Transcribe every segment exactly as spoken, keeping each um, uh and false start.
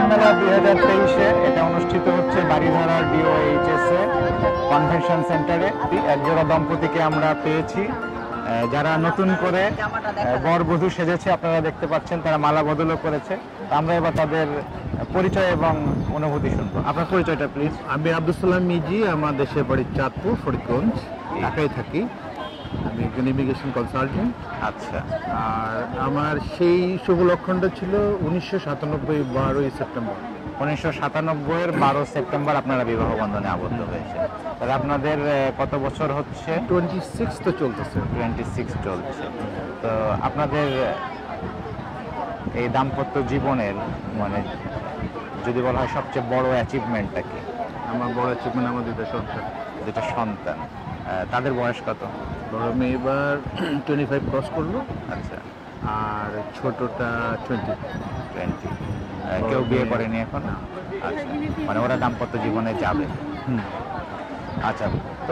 মেলা দুই হাজার তেইশে এটা অনুষ্ঠিত হচ্ছে বাড়িধারার ডিওএইচএস এ কনভেনশন সেন্টারে। একজোড়া দম্পতিকে আমরা পেয়েছি যারা নতুন করে বর বধূ সেজেছে, আপনারা দেখতে পাচ্ছেন তারা মালা বদলও করেছে। আমরা এবার তাদের পরিচয় এবং অনুভূতি শুনবো। আপনার পরিচয়টা প্লিজ। আমি আব্দুস সালাম মিজি, আমার দেশের বাড়ি চাঁদপুর, ফরিদগঞ্জ, ঢাকায় থাকি। আমি একজন ইমিগ্রেশন কনসালটেন্ট। আচ্ছা, আর আমার সেই শুভ লক্ষণটা ছিল উনিশশো সাতানব্বই বারোই সেপ্টেম্বর। উনিশশো সাতানব্বই এর বারো সেপ্টেম্বর আপনারা বিবাহ বন্ধনে আবদ্ধ হয়েছে। তাহলে আপনাদের কত বছর হচ্ছে? টোয়েন্টি সিক্স তো চলতেছে। টোয়েন্টি সিক্স চলছে। তো আপনাদের এই দাম্পত্য জীবনের মানে যদি বলা হয় সবচেয়ে বড় অ্যাচিভমেন্টটা কি? আমার বড় অ্যাচিভমেন্ট আমার দুটো সন্তান। দুটো সন্তান। তাদের বয়স কত? বড় মেয়ে এবার টোয়েন্টি ফাইভ ক্রস করলো। আচ্ছা। আর ছোটটা টোয়েন্টি। টোয়েন্টি। কেউ বিয়ে করেনি এখন? আচ্ছা, মানে ওরা দাম্পত্য জীবনে যাবে। হুম। আচ্ছা, তো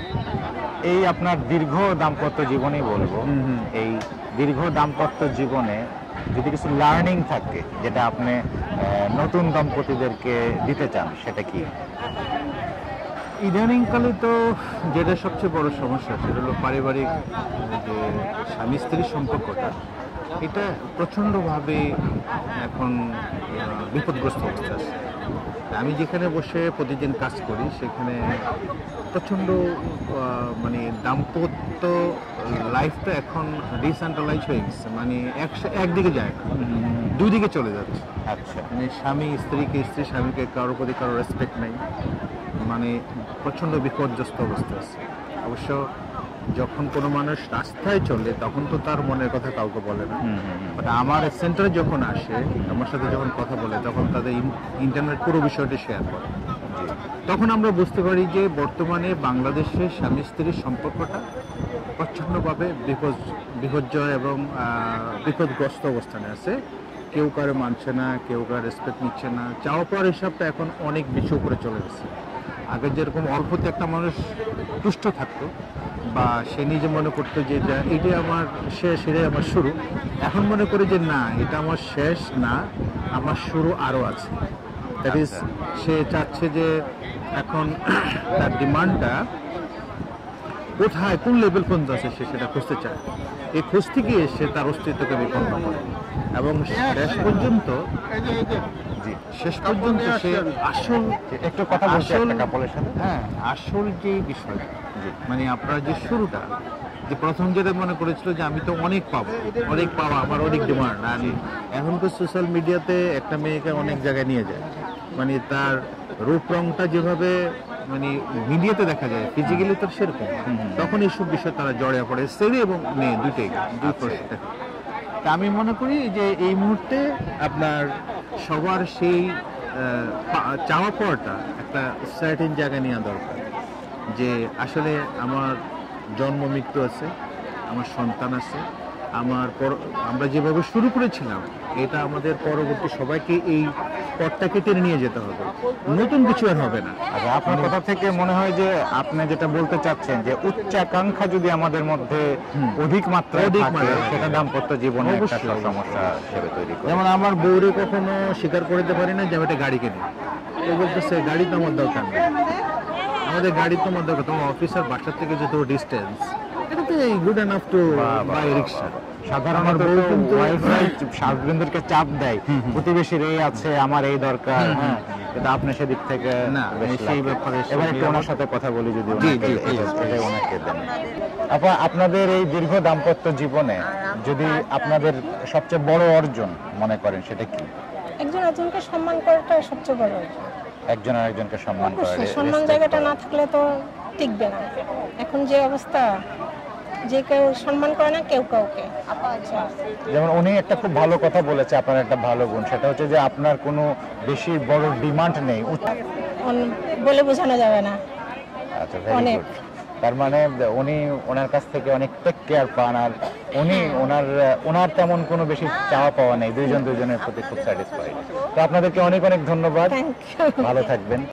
এই আপনার দীর্ঘ দাম্পত্য জীবনই বলবো, এই দীর্ঘ দাম্পত্য জীবনে যদি কিছু লার্নিং থাকে যেটা আপনি নতুন দম্পতিদেরকে দিতে চান, সেটা কি? ইদানিংকালে তো যেটা সবচেয়ে বড় সমস্যা সেটা হলো পারিবারিক যে স্বামী স্ত্রীর সম্পর্কটা, এটা প্রচণ্ডভাবে এখন বিপদগ্রস্ত অবস্থা আছে। আমি যেখানে বসে প্রতিদিন কাজ করি সেখানে প্রচণ্ড মানে দাম্পত্য লাইফটা এখন ডিসেন্ট্রালাইজ হয়ে গেছে, মানে একদিকে যায় না, দুই দিকে চলে যাচ্ছে। আচ্ছা, মানে স্বামী স্ত্রীকে, স্ত্রী স্বামীকে, কারোর প্রতি কারো রেসপেক্ট নেই, মানে প্রচণ্ড বিপর্যস্ত অবস্থা আছে। অবশ্য যখন কোনো মানুষ রাস্তায় চলে তখন তো তার মনের কথা কাউকে বলে না, বাট আমার সেন্টারে যখন আসে, আমার সাথে যখন কথা বলে, তখন তাদের ইন্টারনেট পুরো বিষয়টি শেয়ার করে। তখন আমরা বুঝতে পারি যে বর্তমানে বাংলাদেশে স্বামী স্ত্রীর সম্পর্কটা প্রচণ্ডভাবে বিপদ বিপর্যয় এবং বিপদগ্রস্ত অবস্থানে আছে। কেউ কারো মানছে না, কেউ কারো রেসপেক্ট নিচ্ছে না, চাওয়া পাওয়ার হিসাবটা এখন অনেক বেশি উপরে চলে গেছে। আগে যেরকম অল্পতে একটা মানুষ তুষ্ট থাকতো বা সে নিজে মনে করতো যে এটাই আমার শেষ, এটাই আমার শুরু, এখন মনে করে যে না, এটা আমার শেষ না, আমার শুরু আরও আছে। দ্যাট ইজ, সে চাচ্ছে যে এখন তার ডিমান্ডটা কোথায়, কোন লেভেল পর্যন্ত আছে, সে সেটা খুঁজতে চায়। এই খুঁজতে গিয়ে সে তার অস্তিত্বকে বিপন্ন করে এবং শেষ পর্যন্ত শেষ পর্যন্ত সে আসল একটু কথা বলছি একটা কাপলের সাথে। হ্যাঁ, আসল যে বিষয়টা, মানে আপনার যে শুরুটা, যে প্রথম যেটা মনে করেছিল যে আমি তো অনেক পাবো, অনেক পাওয়া, আমার অনেক ডিমান্ড, আর এখন তো সোশ্যাল মিডিয়াতে একটা মেয়েকে অনেক জায়গায় নিয়ে যায়, মানে তার রূপ রংটা যেভাবে মানে মিডিয়াতে দেখা যায়, ফিজিক্যালি তো সেরকম, তখন এইসব বিষয় তারা জড়িয়ে পড়ে, ছেলে এবং মেয়ে দুটোই, দুই প্রশ্নটা। তা আমি মনে করি যে এই মুহূর্তে আপনার সবার সেই চাওয়া পাওয়াটা একটা সার্টেন জায়গায় নেওয়া দরকার, যে আসলে আমার জন্ম মৃত্যু আছে, আমার সন্তান আছে, আমার পর আমরা যেভাবে শুরু করেছিলাম এটা আমাদের পরবর্তী সবাইকে এই পথটাকে টেনে নিয়ে যেতে হবে, নতুন কিছু আর হবে না। আচ্ছা, আপনার কথা থেকে মনে হয় যে আপনি যেটা বলতে চাচ্ছেন যে উচ্চাকাঙ্ক্ষা যদি আমাদের মধ্যে অধিক মাত্রায় থাকে, সেটা দাম্পত্য জীবনে একটা সমস্যা হিসেবে তৈরি করে। যেমন আমার বউরে কখনো স্বীকার করতে পারি না যে আমি একটা গাড়ি কিনি, ও বলতেছে গাড়ি তো আমার দরকার নেই, আমাদের গাড়ি তো আমার দরকার, তোমার অফিসার বাসার থেকে যত ডিস্টেন্স, এটা তো good enough to by rickshaw. সাধারণত হাজবেন্ডদেরকে চাপ দেয়, প্রতিবেশীর এই আছে, আমার এই দরকার, হ্যাঁ, কিন্তু আপনি সেদিক থেকে না, সেই ব্যাপারে এবার একটু ওনার সাথে কথা বলি যদি ওনাকে দেন। আপা, আপনাদের এই দীর্ঘ দাম্পত্য জীবনে যদি আপনাদের সবচেয়ে বড় অর্জন মনে করেন, সেটা কি? একজন একজনকে সম্মান করাটা সবচেয়ে বড় অর্জন। একজন আরেকজনকে সম্মান করে, সম্মান জায়গাটা না থাকলে তো টিকবে না। এখন যে অবস্থা, যে কেউ সম্মান করে না কেউ কাউকে। যেমন উনি একটা খুব ভালো কথা বলেছে, আপনার একটা ভালো গুণ, সেটা হচ্ছে যে আপনার কোনো বেশি বড় ডিমান্ড নেই, বলে বোঝানো যাবে না। আচ্ছা, ভেরি গুড। তার মানে উনি ওনার কাছ থেকে অনেক টেক কেয়ার পান, আর উনি ওনার ওনার তেমন কোনো বেশি চাওয়া পাওয়া নেই, দুইজন দুইজনের প্রতি খুব স্যাটিসফাইড। তো আপনাদেরকে অনেক অনেক ধন্যবাদ, ভালো থাকবেন।